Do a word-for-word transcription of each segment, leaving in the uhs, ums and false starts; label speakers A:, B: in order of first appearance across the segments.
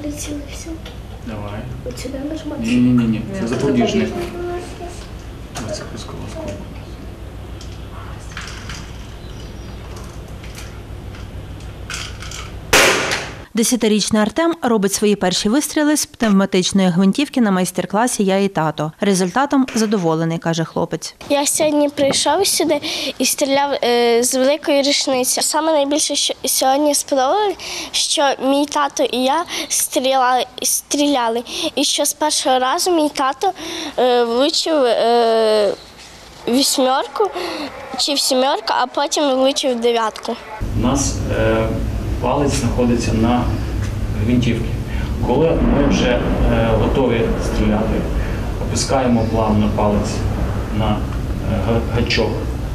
A: прицілився.
B: Давай.
A: От сюди нажимати?
B: Ні-ні-ні, це запобіжник. Це пускова скоба.
C: Десятирічний Артем робить свої перші вистріли з пневматичної гвинтівки на майстер-класі «Я і тато». Результатом задоволений, каже хлопець.
A: Я сьогодні прийшов сюди і стріляв е, з великої рушниці. Саме найбільше, що сьогодні сподобалося, що мій тато і я стріляли, стріляли. І що з першого разу мій тато е, влучив е, вісьмерку чи в сімерку, а потім влучив в дев'ятку.
B: У нас е, палець знаходиться на гвинтівці. Коли ми вже е, готові стріляти, опускаємо плавно палець на е, гачок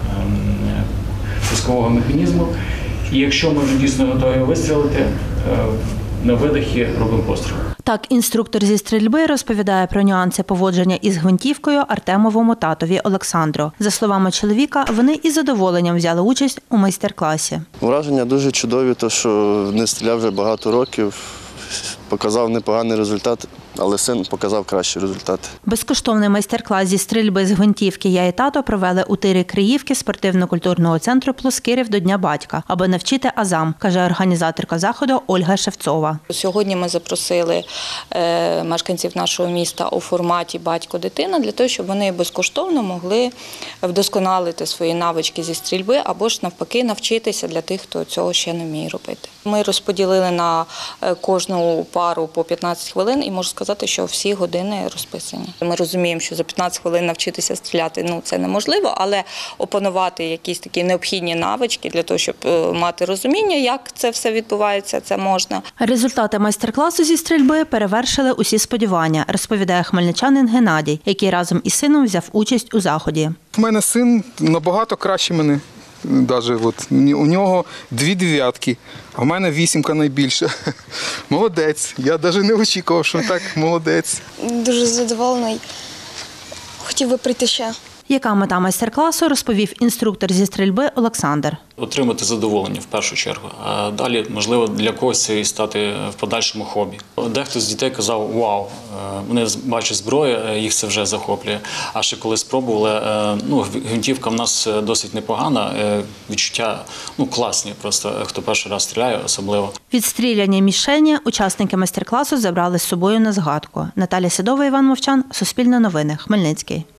B: е, пускового механізму. І якщо ми вже дійсно готові вистрілити, е, на видихі робимо постріл.
C: Так, інструктор зі стрільби розповідає про нюанси поводження із гвинтівкою Артемовому татові Олександру. За словами чоловіка, вони із задоволенням взяли участь у майстер-класі.
D: Враження дуже чудові, тому що не стріляв вже багато років, показав непоганий результат, але син показав кращий результат.
C: Безкоштовний майстер-клас зі стрільби з гвинтівки «Я і тато» провели у тирі Криївки спортивно-культурного центру «Плоскирів» до Дня батька, аби навчити азам, каже організаторка заходу Ольга Шевцова.
E: Сьогодні ми запросили мешканців нашого міста у форматі «Батько-дитина» для того, щоб вони безкоштовно могли вдосконалити свої навички зі стрільби або ж навпаки навчитися для тих, хто цього ще не вміє робити. Ми розподілили на кожну пару по п'ятнадцять хвилин і можу сказати, що всі години розписані. Ми розуміємо, що за п'ятнадцять хвилин навчитися стріляти ну, це неможливо, але опанувати якісь такі необхідні навички для того, щоб мати розуміння, як це все відбувається, це можна.
C: Результати майстер-класу зі стрільби перевершили усі сподівання, розповідає хмельничанин Геннадій, який разом із сином взяв участь у заході.
F: У мене син набагато краще мене. Даже от, у нього дві дев'ятки, а в мене вісімка найбільша. Молодець. Я навіть не очікував, що так молодець.
G: Дуже задоволений. Хотів би прийти ще.
C: Яка мета майстер-класу, розповів інструктор зі стрільби Олександр.
B: Отримати задоволення в першу чергу, а далі, можливо, для когось це і стати в подальшому хобі. Дехто з дітей казав, вау, вони бачать зброю, їх це вже захоплює. А ще коли спробували, ну, гвинтівка в нас досить непогана, відчуття ну, класні, просто хто перший раз стріляє особливо.
C: Відстріляні мішені учасники майстер-класу забрали з собою на згадку. Наталя Сідова, Іван Мовчан, Суспільне новини, Хмельницький.